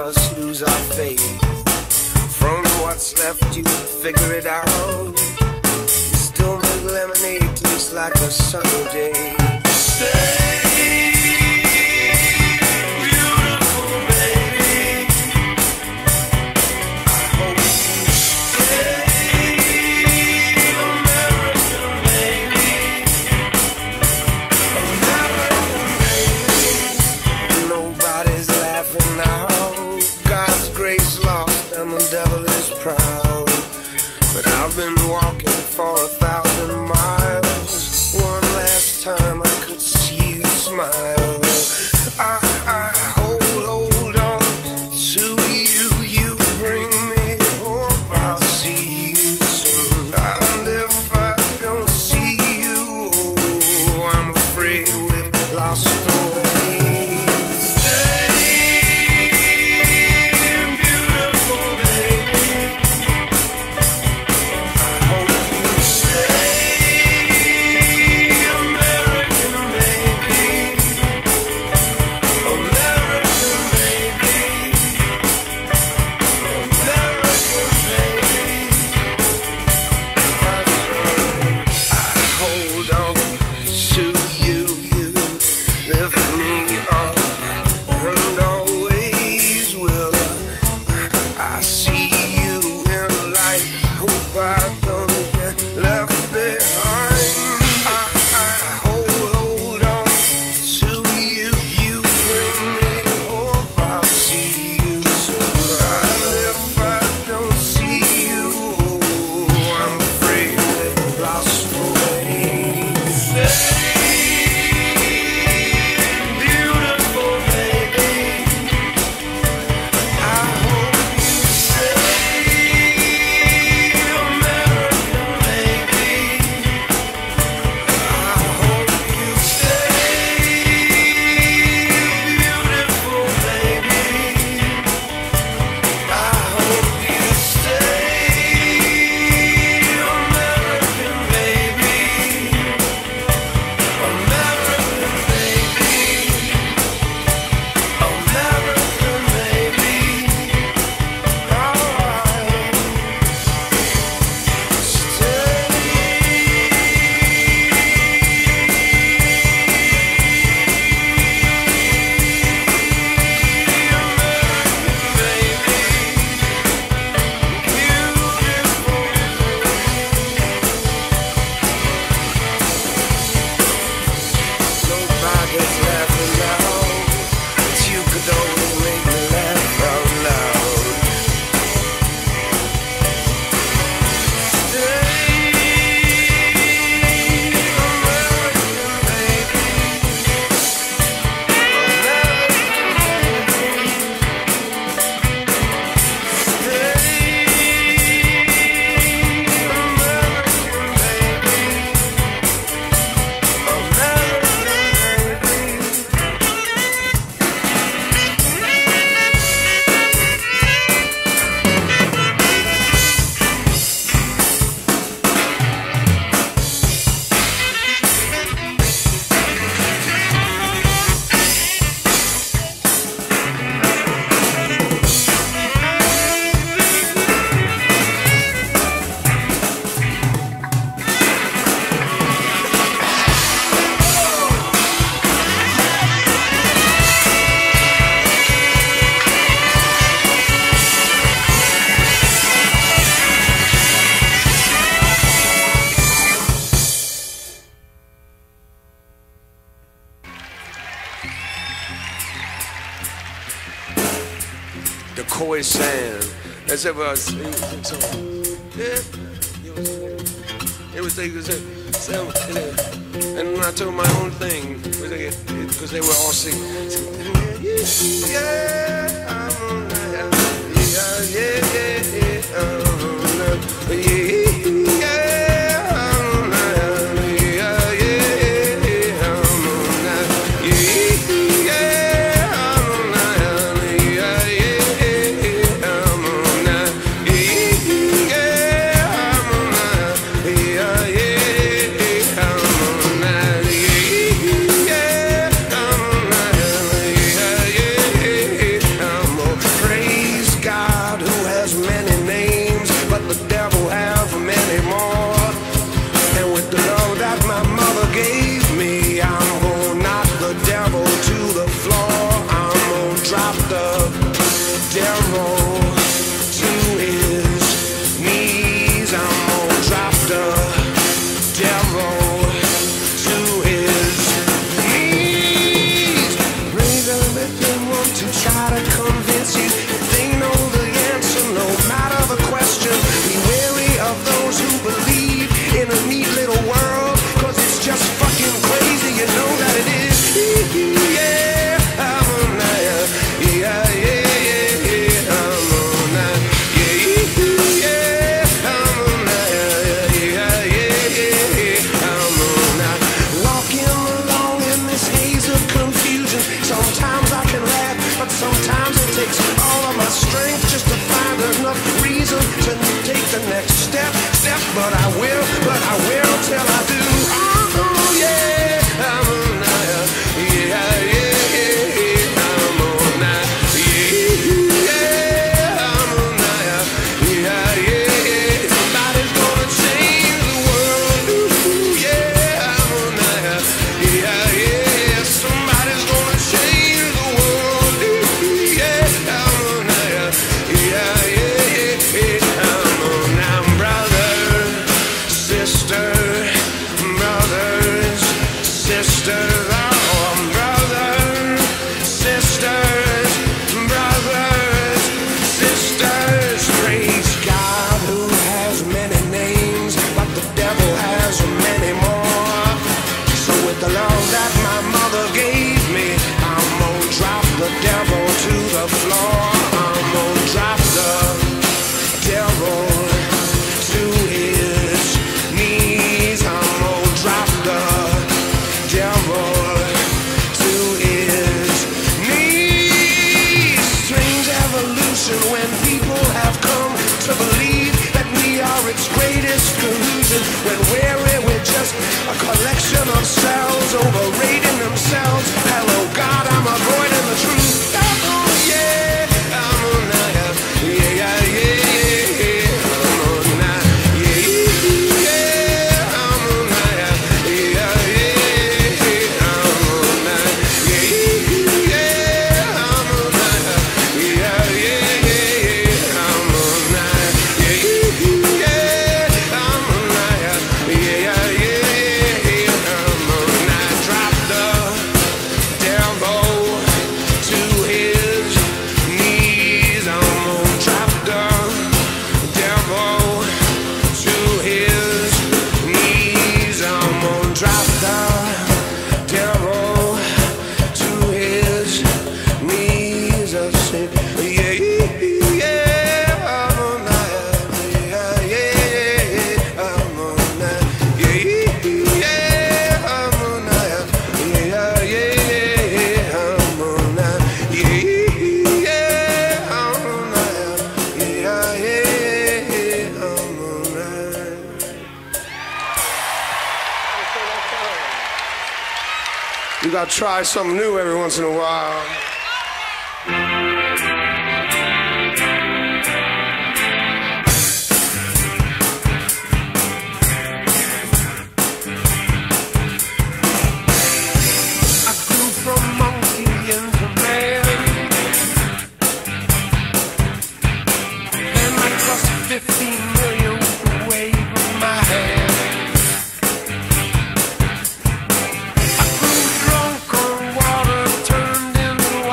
us lose our faith. From what's left you figure it out. You still make lemonade taste like a sunny day. Stay. I've been walking for 1,000 miles. One last time I could see you smile. I hold on to you. You bring me home. I'll see you soon. And if I don't see you, oh, I'm afraid we've lost the way. The chorus sang. That's what I was saying. It was like, and when I told my own thing, because they were all singing. Yeah, I'm on that. Yeah, I'm on that. to try to convince you that they know the answer no matter the question. Be wary of those who believe in a neat little world, cause it's just fucking crazy, you know that it is. Yeah, I'm on that. Yeah, yeah, yeah, yeah, I'm on that. Yeah, yeah, I'm on that. Yeah, yeah, yeah, yeah, I'm on that. Walking along in this haze of confusion, sometimes I can laugh, but sometimes it takes all of my strength just to find enough reason to take the next step. But I will till I do. Oh yeah, I'm on that. Yeah, yeah, yeah, yeah, I'm on that. Yeah, yeah, I'm on that. Yeah, yeah, yeah. Somebody's gonna change the world. Ooh, yeah, I'm on that. Yeah, yeah, somebody's gonna change the world. Ooh, yeah, I'm on that. Yeah, yeah, yeah, I'm on that, brother, sister, brothers, sisters, oh, brothers, sisters, brothers, sisters. Praise God who has many names, but the devil has many more. So with the love that my mother gave me, I'm gonna drop the devil to the floor. I'm gonna drop the devil to his knees. I'm gonna drop the devil to his knees. Strange evolution when people have come to believe that we are its greatest collusion, when we're just a collection of cells overrating themselves. Hello God, I'm avoiding the truth. Oh yeah, I'm on that. Yeah, yeah, yeah, yeah, I'm on that. Yeah, yeah, I'm on that. Yeah, yeah, yeah, I'm on that. Yeah, yeah, I'm on that. Yeah, yeah, yeah, I'm on that. Yeah, yeah, I'm on that. Yeah, yeah, yeah, I'm on that. Drop the devil to his knees. I'm gonna drop the devil to his knees. I'm gonna drop the devil to his knees. I say, yeah, yeah, I'm on that. Yeah, yeah, I'm on that. Yeah, yeah, I'm on that. Yeah, yeah, I'm on that. Yeah, yeah, I'm on that. Yeah, yeah, I'm on that. You gotta try something new every once in a while. I grew from monkey into man, then I crossed 15 million away from my hand. I grew drunk on water, turned into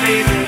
baby.